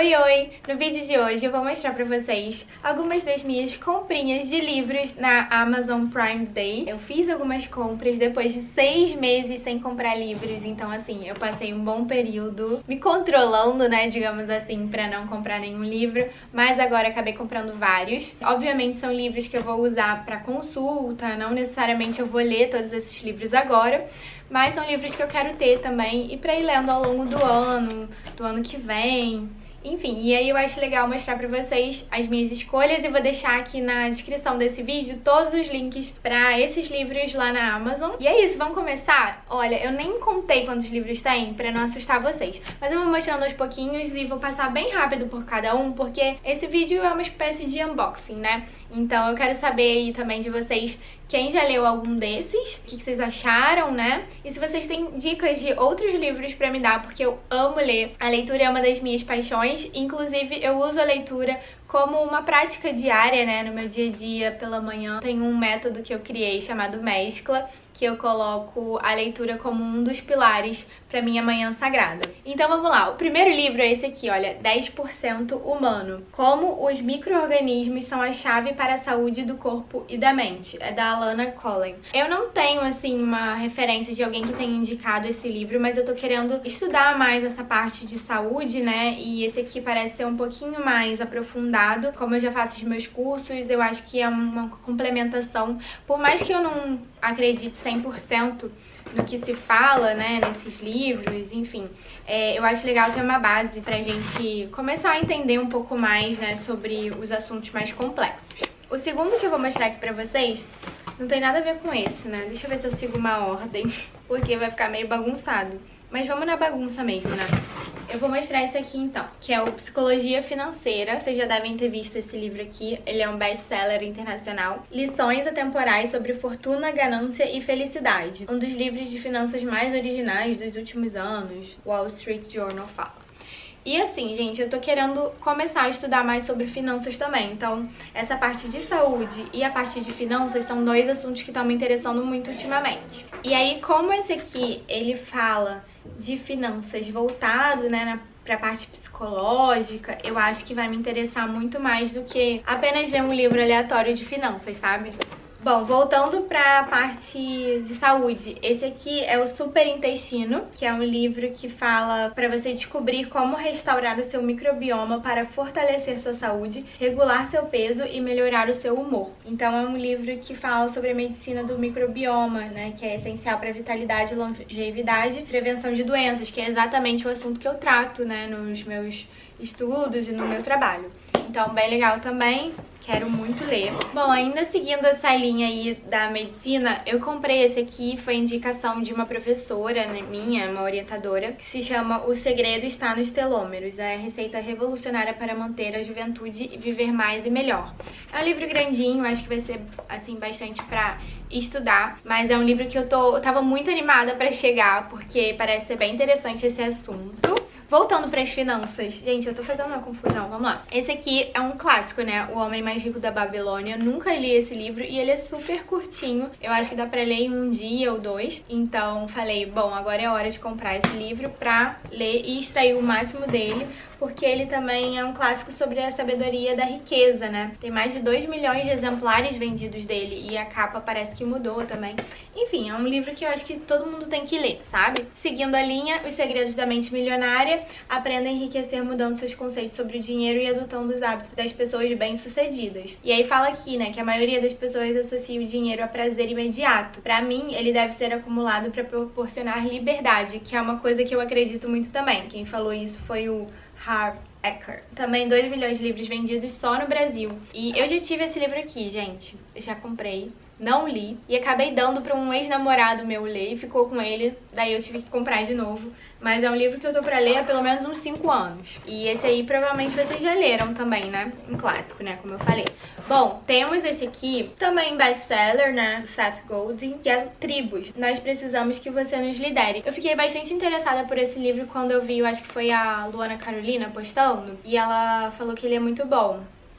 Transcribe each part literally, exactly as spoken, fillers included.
Oi, oi! No vídeo de hoje eu vou mostrar pra vocês algumas das minhas comprinhas de livros na Amazon Prime Day. Eu fiz algumas compras depois de seis meses sem comprar livros, então assim, eu passei um bom período me controlando, né, digamos assim, pra não comprar nenhum livro, mas agora acabei comprando vários. Obviamente são livros que eu vou usar pra consulta, não necessariamente eu vou ler todos esses livros agora, mas são livros que eu quero ter também e pra ir lendo ao longo do ano, do ano que vem. Enfim, e aí eu acho legal mostrar pra vocês as minhas escolhas e vou deixar aqui na descrição desse vídeo todos os links pra esses livros lá na Amazon. E é isso, vamos começar? Olha, eu nem contei quantos livros tem pra não assustar vocês, mas eu vou mostrando aos pouquinhos e vou passar bem rápido por cada um, porque esse vídeo é uma espécie de unboxing, né? Então eu quero saber aí também de vocês quem já leu algum desses, o que vocês acharam, né? E se vocês têm dicas de outros livros pra me dar, porque eu amo ler. A leitura é uma das minhas paixões, inclusive eu uso a leitura como uma prática diária, né? No meu dia a dia, pela manhã, tem um método que eu criei chamado Mescla, que eu coloco a leitura como um dos pilares pra minha manhã sagrada. Então vamos lá, o primeiro livro é esse aqui, olha, dez por cento Humano. Como os micro-organismos são a chave para a saúde do corpo e da mente. É da Alana Colen. Eu não tenho, assim, uma referência de alguém que tenha indicado esse livro, mas eu tô querendo estudar mais essa parte de saúde, né? E esse aqui parece ser um pouquinho mais aprofundado. Como eu já faço os meus cursos, eu acho que é uma complementação. Por mais que eu não acredite cem por cento no que se fala, né, nesses livros, enfim, é, eu acho legal ter uma base pra gente começar a entender um pouco mais, né, sobre os assuntos mais complexos. O segundo que eu vou mostrar aqui pra vocês não tem nada a ver com esse, né, deixa eu ver se eu sigo uma ordem, porque vai ficar meio bagunçado, mas vamos na bagunça mesmo, né. Eu vou mostrar esse aqui então, que é o Psicologia Financeira. Vocês já devem ter visto esse livro aqui, ele é um best-seller internacional. Lições atemporais sobre fortuna, ganância e felicidade. Um dos livros de finanças mais originais dos últimos anos, Wall Street Journal fala. E assim, gente, eu tô querendo começar a estudar mais sobre finanças também. Então, essa parte de saúde e a parte de finanças são dois assuntos que estão me interessando muito ultimamente. E aí, como esse aqui, ele fala de finanças voltado, né, na pra parte psicológica, eu acho que vai me interessar muito mais do que apenas ler um livro aleatório de finanças, sabe? Bom, voltando pra parte de saúde, esse aqui é o Super Intestino, que é um livro que fala pra você descobrir como restaurar o seu microbioma para fortalecer sua saúde, regular seu peso e melhorar o seu humor. Então é um livro que fala sobre a medicina do microbioma, né, que é essencial pra vitalidade, longevidade e prevenção de doenças, que é exatamente o assunto que eu trato, né, nos meus estudos e no meu trabalho. Então, bem legal também. Quero muito ler. Bom, ainda seguindo essa linha aí da medicina, eu comprei esse aqui, foi indicação de uma professora, né, minha, uma orientadora, que se chama O Segredo Está nos Telômeros, é a receita revolucionária para manter a juventude e viver mais e melhor. É um livro grandinho, acho que vai ser, assim, bastante pra estudar, mas é um livro que eu tô, eu tava muito animada pra chegar, porque parece ser bem interessante esse assunto. Voltando para as finanças, gente, eu tô fazendo uma confusão, vamos lá. Esse aqui é um clássico, né? O Homem Mais Rico da Babilônia. Eu nunca li esse livro e ele é super curtinho. Eu acho que dá pra ler em um dia ou dois. Então falei, bom, agora é hora de comprar esse livro pra ler e extrair o máximo dele, porque ele também é um clássico sobre a sabedoria da riqueza, né? Tem mais de dois milhões de exemplares vendidos dele e a capa parece que mudou também. Enfim, é um livro que eu acho que todo mundo tem que ler, sabe? Seguindo a linha, Os Segredos da Mente Milionária. Aprenda a enriquecer mudando seus conceitos sobre o dinheiro e adotando os hábitos das pessoas bem-sucedidas. E aí fala aqui, né, que a maioria das pessoas associa o dinheiro a prazer imediato. Pra mim, ele deve ser acumulado pra proporcionar liberdade, que é uma coisa que eu acredito muito também. Quem falou isso foi o Harv Eker. Também dois milhões de livros vendidos só no Brasil. E eu já tive esse livro aqui, gente. Eu já comprei. Não li, e acabei dando pra um ex-namorado meu ler e ficou com ele, daí eu tive que comprar de novo. Mas é um livro que eu tô pra ler há pelo menos uns cinco anos. E esse aí provavelmente vocês já leram também, né? Um clássico, né? Como eu falei. Bom, temos esse aqui, também best-seller, né? Do Seth Godin, que é Tribos. Nós precisamos que você nos lidere. Eu fiquei bastante interessada por esse livro quando eu vi, eu acho que foi a Luana Carolina postando, e ela falou que ele é muito bom.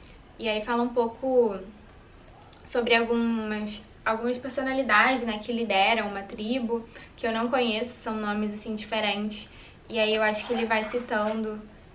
E aí fala um pouco sobre algumas, algumas personalidades, né, que lideram uma tribo, que eu não conheço, são nomes, assim, diferentes. E aí eu acho que ele vai citando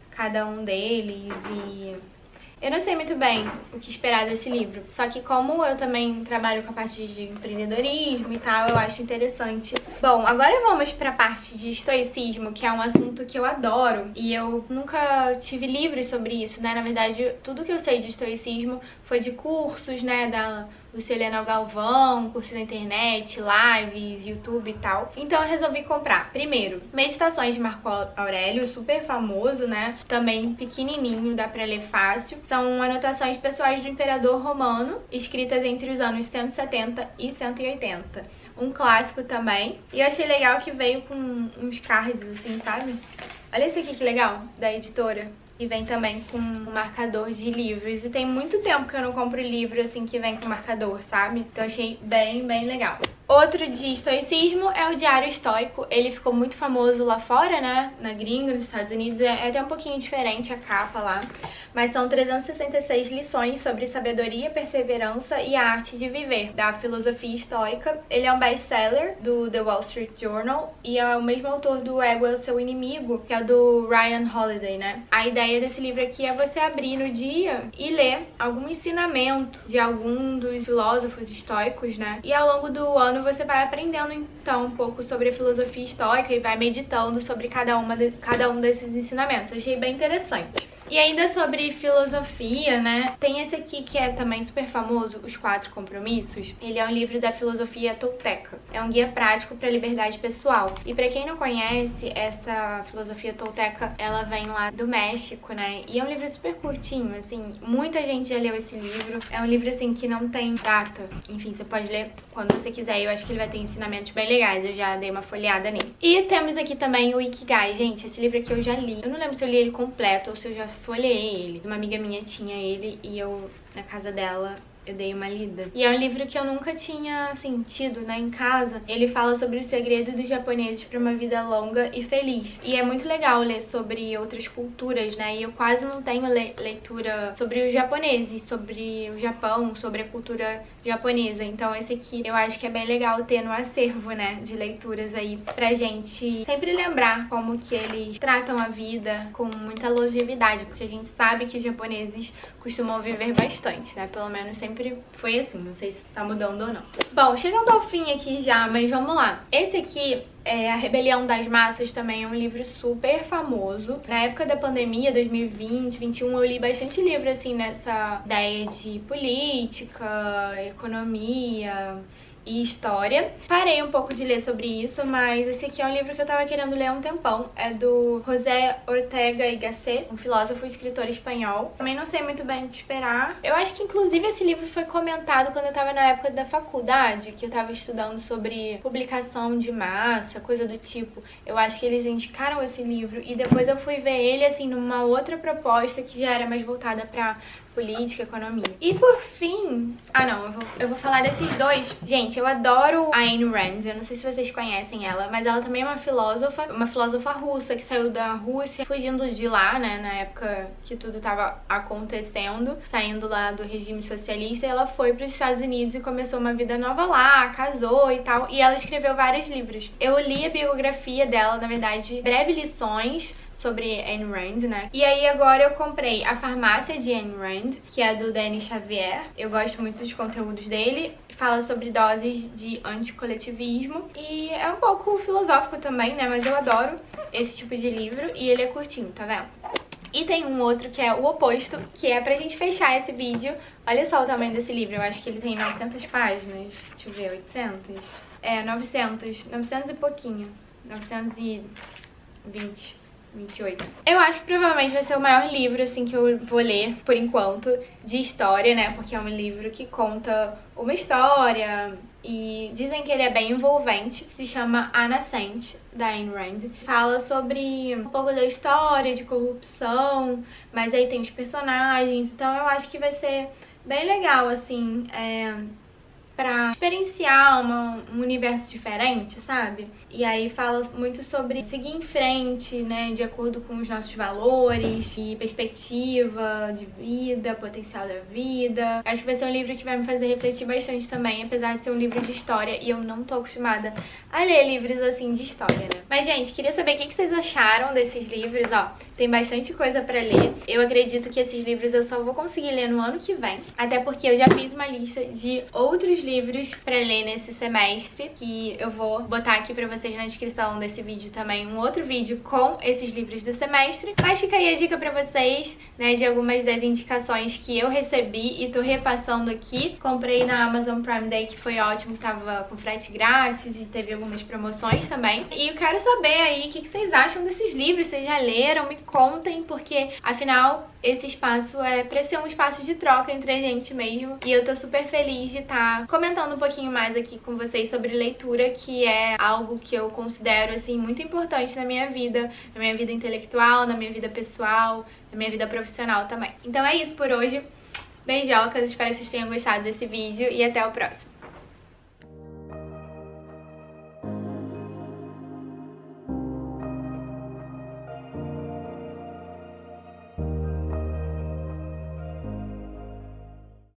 cada um deles e... eu não sei muito bem o que esperar desse livro, só que como eu também trabalho com a parte de empreendedorismo e tal, eu acho interessante. Bom, agora vamos pra parte de estoicismo, que é um assunto que eu adoro e eu nunca tive livros sobre isso, né? Na verdade, tudo que eu sei de estoicismo foi de cursos, né, da Lucilena Galvão, curso na internet, lives, YouTube e tal. Então eu resolvi comprar, primeiro, Meditações de Marco Aurélio, super famoso, né? Também pequenininho, dá pra ler fácil. São anotações pessoais do imperador romano, escritas entre os anos cento e setenta e cento e oitenta. Um clássico também. E eu achei legal que veio com uns cards assim, sabe? Olha esse aqui que legal, da editora. E vem também com um marcador de livros. E tem muito tempo que eu não compro livro assim que vem com marcador, sabe? Então achei bem, bem legal. Outro de estoicismo é o Diário Estoico. Ele ficou muito famoso lá fora, né? Na gringa, nos Estados Unidos. É até um pouquinho diferente a capa lá. Mas são trezentas e sessenta e seis lições sobre sabedoria, perseverança e a arte de viver, da filosofia estoica. Ele é um best-seller do The Wall Street Journal e é o mesmo autor do Ego é o Seu Inimigo, que é do Ryan Holiday, né? A ideia desse livro aqui é você abrir no dia e ler algum ensinamento de algum dos filósofos estoicos, né? E ao longo do ano você vai aprendendo então um pouco sobre a filosofia estoica e vai meditando sobre cada, uma de, cada um desses ensinamentos. Achei bem interessante. E ainda sobre filosofia, né, tem esse aqui que é também super famoso, Os Quatro Compromissos. Ele é um livro da filosofia tolteca. É um guia prático para a liberdade pessoal. E para quem não conhece, essa filosofia tolteca, ela vem lá do México, né, e é um livro super curtinho, assim, muita gente já leu esse livro. É um livro, assim, que não tem data. Enfim, você pode ler quando você quiser. Eu acho que ele vai ter ensinamentos bem legais, eu já dei uma folheada nele. E temos aqui também o Ikigai. Gente, esse livro aqui eu já li. Eu não lembro se eu li ele completo ou se eu já folhei ele. Uma amiga minha tinha ele e eu, na casa dela, eu dei uma lida. E é um livro que eu nunca tinha sentido, né, em casa. Ele fala sobre o segredo dos japoneses para uma vida longa e feliz. E é muito legal ler sobre outras culturas, né? E eu quase não tenho le leitura sobre os japoneses, sobre o Japão, sobre a cultura japonesa. Então esse aqui eu acho que é bem legal ter no acervo, né, de leituras aí pra gente sempre lembrar como que eles tratam a vida com muita longevidade, porque a gente sabe que os japoneses costumam viver bastante, né? Pelo menos sempre foi assim, não sei se tá mudando ou não. Bom, chegando ao fim aqui já, mas vamos lá. Esse aqui é A Rebelião das Massas, também é um livro super famoso. Na época da pandemia, dois mil e vinte, vinte e um, eu li bastante livro assim nessa ideia de política, economia e história. Parei um pouco de ler sobre isso, mas esse aqui é um livro que eu tava querendo ler há um tempão. É do José Ortega y Gasset, um filósofo e escritor espanhol. Também não sei muito bem o que esperar. Eu acho que, inclusive, esse livro foi comentado quando eu tava na época da faculdade, que eu tava estudando sobre publicação de massa, coisa do tipo. Eu acho que eles indicaram esse livro e depois eu fui ver ele, assim, numa outra proposta que já era mais voltada pra política, economia. E por fim... Ah, não, eu vou, eu vou falar desses dois. Gente, eu adoro a Ayn Rand, eu não sei se vocês conhecem ela, mas ela também é uma filósofa, uma filósofa russa que saiu da Rússia, fugindo de lá, né, na época que tudo tava acontecendo, saindo lá do regime socialista, e ela foi para os Estados Unidos e começou uma vida nova lá, casou e tal, e ela escreveu vários livros. Eu li a biografia dela, na verdade, Breve Lições sobre Ayn Rand, né? E aí agora eu comprei A Farmácia de Ayn Rand, que é do Denis Xavier. Eu gosto muito dos conteúdos dele. Fala sobre doses de anticoletivismo e é um pouco filosófico também, né? Mas eu adoro esse tipo de livro e ele é curtinho, tá vendo? E tem um outro que é o oposto, que é pra gente fechar esse vídeo. Olha só o tamanho desse livro, eu acho que ele tem novecentas páginas. Deixa eu ver, oitocentas? É, novecentas, novecentos e pouquinho. novecentos e vinte. vinte e oito. Eu acho que provavelmente vai ser o maior livro, assim, que eu vou ler, por enquanto, de história, né? Porque é um livro que conta uma história e dizem que ele é bem envolvente. Se chama A Nascente, da Ayn Rand. Fala sobre um pouco da história, de corrupção, mas aí tem os personagens. Então eu acho que vai ser bem legal, assim, é... pra experienciar uma, um universo diferente, sabe? E aí fala muito sobre seguir em frente, né, de acordo com os nossos valores e perspectiva de vida, potencial da vida. Acho que vai ser um livro que vai me fazer refletir bastante também, apesar de ser um livro de história e eu não tô acostumada a ler livros assim de história, né? Mas, gente, queria saber o que vocês acharam desses livros, ó. tem bastante coisa pra ler. Eu acredito que esses livros eu só vou conseguir ler no ano que vem, até porque eu já fiz uma lista de outros livros pra ler nesse semestre, que eu vou botar aqui pra vocês na descrição desse vídeo também, um outro vídeo com esses livros do semestre. Mas fica aí a dica pra vocês, né, de algumas das indicações que eu recebi e tô repassando aqui. Comprei na Amazon Prime Day, que foi ótimo, que tava com frete grátis e teve algumas promoções também. E eu quero saber aí o que vocês acham desses livros, vocês já leram? Me contem, porque afinal esse espaço é pra ser um espaço de troca entre a gente mesmo. E eu tô super feliz de estar comentando um pouquinho mais aqui com vocês sobre leitura, que é algo que eu considero, assim, muito importante na minha vida, na minha vida intelectual, na minha vida pessoal, na minha vida profissional também. Então é isso por hoje. Beijocas, espero que vocês tenham gostado desse vídeo e até o próximo.